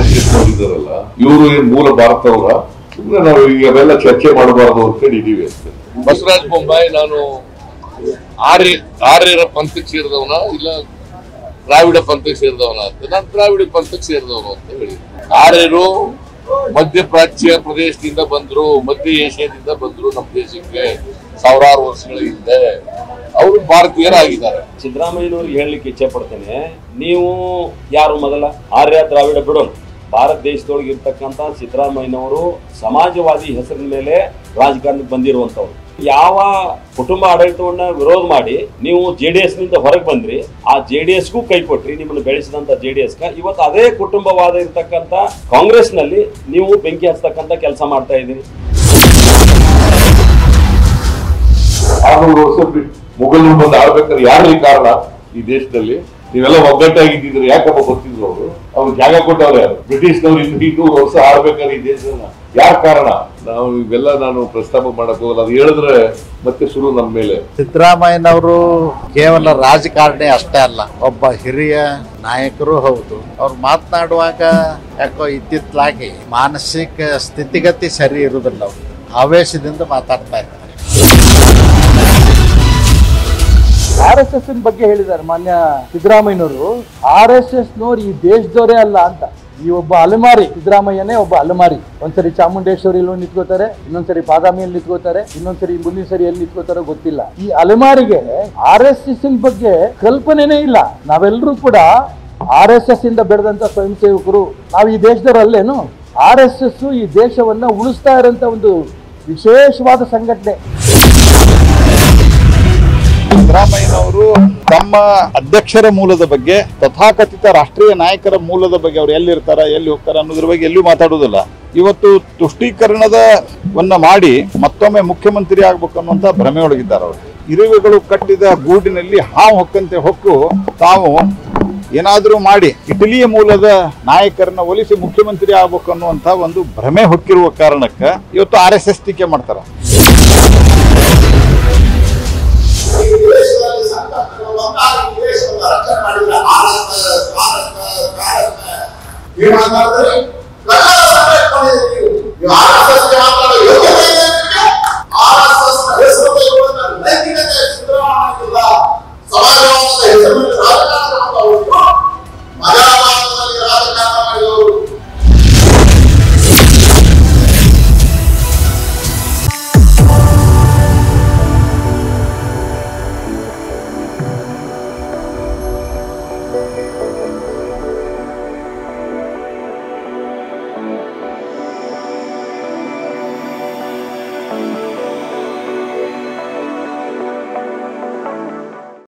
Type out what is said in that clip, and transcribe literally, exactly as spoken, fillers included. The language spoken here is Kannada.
ಎಸ್ ಎಸ್ ಇದ್ದಾರಲ್ಲ ಇವರು ಏನ್ ಮೂಲ ಭಾರತವರ ಸುಮ್ಮನೆ ನಾವು ಈಗ ಅವೆಲ್ಲ ಚರ್ಚೆ ಮಾಡಬಾರ್ದು ಅಂತ ಹೇಳಿ ಇದೀವಿ ಅಷ್ಟೇ. ಬಸವರಾಜ ಬೊಮ್ಮಾಯಿ ನಾನು ಆರ್ಯ ಆರ್ಯರ ಪಂಥಕ್ಕೆ ಸೇರಿದವನ ಇಲ್ಲ ದ್ರಾವಿಡ ಪಂಥಕ್ಕೆ ಸೇರಿದವನ ಅಂತ ನಾನು ದ್ರಾವಿಡ ಪಂಥಕ್ಕೆ ಸೇರಿದವನು ಅಂತ ಹೇಳಿ. ಆರ್ಯರು ಮಧ್ಯಪ್ರಾಚ್ಯ ಪ್ರದೇಶದಿಂದ ಬಂದ್ರು, ಮಧ್ಯ ಏಷ್ಯಾದಿಂದ ಬಂದ್ರು ನಮ್ಮ ದೇಶಕ್ಕೆ ಸಾವಿರಾರು ವರ್ಷಗಳ ಹಿಂದೆ. ಅವರು ಭಾರತೀಯರಾಗಿದ್ದಾರೆ. ಸಿದ್ದರಾಮಯ್ಯನವ್ರಿಗೆ ಹೇಳಲಿಕ್ಕೆ ಇಚ್ಛೆ ಪಡ್ತೇನೆ, ನೀವು ಯಾರು ಮೊದಲ ಆರ್ಯ ದ್ರಾವಿಡ ಬಿಡೋಣ. ಭಾರತ ದೇಶದೊಳಗೆ ಇರ್ತಕ್ಕಂಥ ಸಿದ್ದರಾಮಯ್ಯನವರು ಸಮಾಜವಾದಿ ಹೆಸರಿನ ಮೇಲೆ ರಾಜಕಾರಣಕ್ಕೆ ಬಂದಿರುವಂತವ್ರು. ಯಾವ ಕುಟುಂಬ ಆಡಳಿತವನ್ನ ವಿರೋಧ ಮಾಡಿ ನೀವು ಜೆ ಡಿ ಎಸ್ ನಿಂದ ಹೊರಗೆ ಬಂದ್ರಿ, ಆ ಜೆ ಡಿ ಎಸ್ಗೂ ಕೈ ಕೊಟ್ರಿ, ನಿಮ್ಮನ್ನು ಬೆಳೆಸಿದಂತ ಜೆ ಡಿ ಎಸ್ ಇವತ್ತು ಅದೇ ಕುಟುಂಬವಾದ ಇರ್ತಕ್ಕಂಥ ಕಾಂಗ್ರೆಸ್ ನಲ್ಲಿ ನೀವು ಬೆಂಕಿ ಹಚ್ಚತಕ್ಕಂಥ ಕೆಲಸ ಮಾಡ್ತಾ ಇದ್ದೀರಿ. ಆರ್ನೂರು ವರ್ಷ ಮುಘಲರು ಬಂದು ಆಳ್ಬೇಕಾದ್ರೆ ಯಾರು ಈ ಕಾರಣ ಈ ದೇಶದಲ್ಲಿ? ನೀವೆಲ್ಲ ಒಗ್ಗಟ್ಟಾಗಿದ್ದಿದ್ರೆ ಯಾಕಪ್ಪ ಬರ್ತಿದ್ರು ಅವರು? ಅವ್ರು ಜಾಗ ಕೊಟ್ಟವ್ರೆ ಯಾರು? ಬ್ರಿಟಿಷ್ನವ್ರು ಇನ್ನು ಇನ್ನೂರು ವರ್ಷ ಆಳ್ಬೇಕಾದ್ರೆ ಈ ದೇಶನ ಯಾರು ಕಾರಣ? ನಾವು ಇವೆಲ್ಲ ನಾನು ಪ್ರಸ್ತಾಪ ಮಾಡಕ್ ಹೋಗಲ್ಲ. ಅದು ಹೇಳಿದ್ರೆ ಮತ್ತೆ ಶುರು ನಮ್ಮ ಮೇಲೆ. ಸಿದ್ದರಾಮಯ್ಯನವರು ಕೇವಲ ರಾಜಕಾರಣಿ ಅಷ್ಟೇ ಅಲ್ಲ, ಒಬ್ಬ ಹಿರಿಯ ನಾಯಕರು ಹೌದು. ಅವ್ರು ಮಾತನಾಡುವಾಗ ಯಾಕೋ ಇತ್ತಿತ್ತಲಾಗಿ ಮಾನಸಿಕ ಸ್ಥಿತಿಗತಿ ಸರಿ ಇರುವುದಿಲ್ಲ, ಅವರು ಆವೇಶದಿಂದ ಮಾತಾಡ್ತಾ ಇರ್ತಾರೆ. ಆರ್ ಎಸ್ ಎಸ್ ಬಗ್ಗೆ ಹೇಳಿದ್ದಾರೆ ಮಾನ್ಯ ಸಿದ್ದರಾಮಯ್ಯನವರು. ಆರ್ ಎಸ್ ಎಸ್ ನವರು ಈ ದೇಶದವರೇ ಅಲ್ಲ ಅಂತ. ಈ ಒಬ್ಬ ಅಲೆಮಾರಿ ಸಿದ್ದರಾಮಯ್ಯನೇ ಒಬ್ಬ ಅಲೆಮಾರಿ. ಒಂದ್ಸರಿ ಚಾಮುಂಡೇಶ್ವರಿಯಲ್ಲಿ ನಿಂತ್ಕೋತಾರೆ, ಇನ್ನೊಂದ್ಸರಿ ಬಾದಾಮಿಯಲ್ಲಿ ನಿಂತ್ಕೋತಾರೆ, ಇನ್ನೊಂದ್ಸರಿ ಮುಂದಿನ ಸರಿ ಎಲ್ಲಿ ನಿಂತ್ಕೋತಾರೋ ಗೊತ್ತಿಲ್ಲ. ಈ ಅಲೆಮಾರಿಗೆ ಆರ್ ಎಸ್ ಎಸ್ ಬಗ್ಗೆ ಕಲ್ಪನೆನೇ ಇಲ್ಲ. ನಾವೆಲ್ಲರೂ ಕೂಡ ಆರ್ ಎಸ್ ಎಸ್ ಇಂದ ಬೆಳೆದಂತ ಸ್ವಯಂ ಸೇವಕರು. ನಾವು ಈ ದೇಶದವರಲ್ಲೇನು? ಆರ್ ಎಸ್ ಎಸ್ ಈ ದೇಶವನ್ನ ಉಳಿಸ್ತಾ ಇರೋಂತ ಒಂದು ವಿಶೇಷವಾದ ಸಂಘಟನೆ. ಸಿದ್ದರಾಮಯ್ಯನವರು ತಮ್ಮ ಅಧ್ಯಕ್ಷರ ಮೂಲದ ಬಗ್ಗೆ, ತಥಾಕಥಿತ ರಾಷ್ಟ್ರೀಯ ನಾಯಕರ ಮೂಲದ ಬಗ್ಗೆ ಅವ್ರು ಎಲ್ಲಿರ್ತಾರ ಎಲ್ಲಿ ಹೋಗ್ತಾರ ಅನ್ನೋದ್ರ ಬಗ್ಗೆ ಎಲ್ಲೂ ಮಾತಾಡುವುದಿಲ್ಲ. ಇವತ್ತು ತುಷ್ಟೀಕರಣದ ವನ್ನ ಮಾಡಿ ಮತ್ತೊಮ್ಮೆ ಮುಖ್ಯಮಂತ್ರಿ ಆಗ್ಬೇಕು ಅನ್ನುವಂತ ಭ್ರಮೆಯೊಳಗಿದ್ದಾರೆ ಅವರು. ಇರುವೆಗಳು ಕಟ್ಟಿದ ಗೂಡಿನಲ್ಲಿ ಹಾವು ಹೊಕ್ಕಂತೆ ಹೊಕ್ಕು ತಾವು ಏನಾದರೂ ಮಾಡಿ ಇಟಲಿಯ ಮೂಲದ ನಾಯಕರನ್ನ ಒಲಿಸಿ ಮುಖ್ಯಮಂತ್ರಿ ಆಗ್ಬೇಕು ಅನ್ನುವಂತ ಒಂದು ಭ್ರಮೆ ಹೊಕ್ಕಿರುವ ಕಾರಣಕ್ಕೆ ಇವತ್ತು ಆರ್ ಎಸ್ ಎಸ್ ಟೀಕೆ ಮಾಡ್ತಾರ. ರಕ್ಷಣೆ ಮಾಡಿಲ್ಲ.